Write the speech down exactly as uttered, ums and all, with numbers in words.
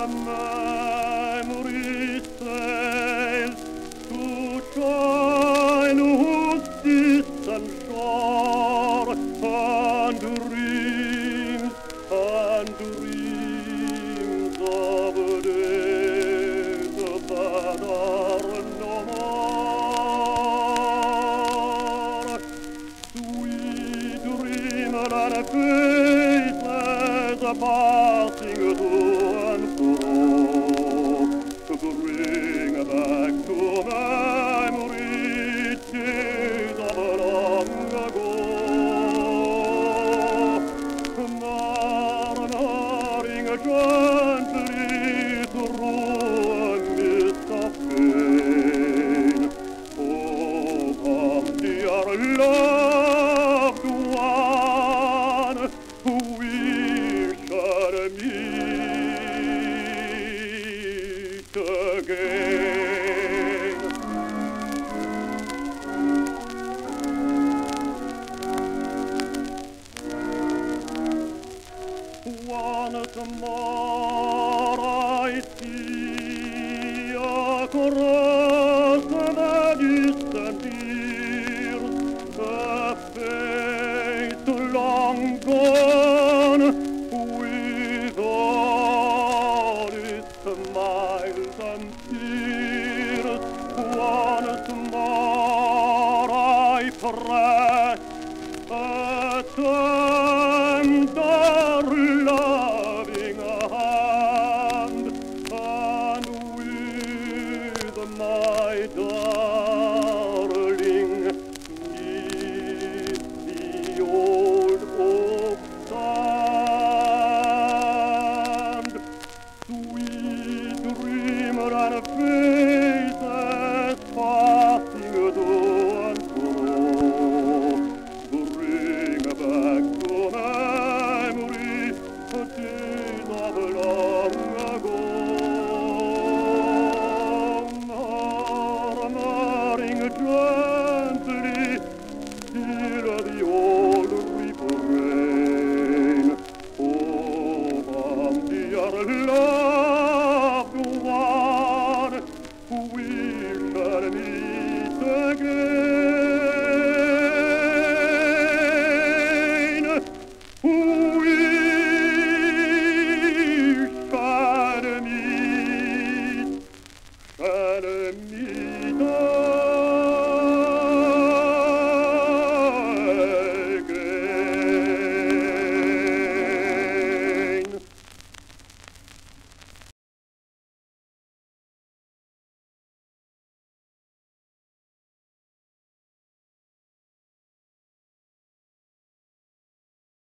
memory sails to join whose distant shore, and dreams, and dreams of days that are no more. Sweet dreamer and faces passing to and fro, to bring back to memory days of long ago. Murmuring gently through a mist of pain, oh, come, dear loved one, we shall meet again. Once more I see across the distant years a face long gone, with all its smiles and tears. Once more I press a tender loving hand, and with my darling neath the old oak stand. Sweet dreamer and faces passing to and fro, bring back to memory days of long ago. Murmuring gently still the old refrain, oh, come, dear loved one, we shall meet again. We shall meet, shall meet again.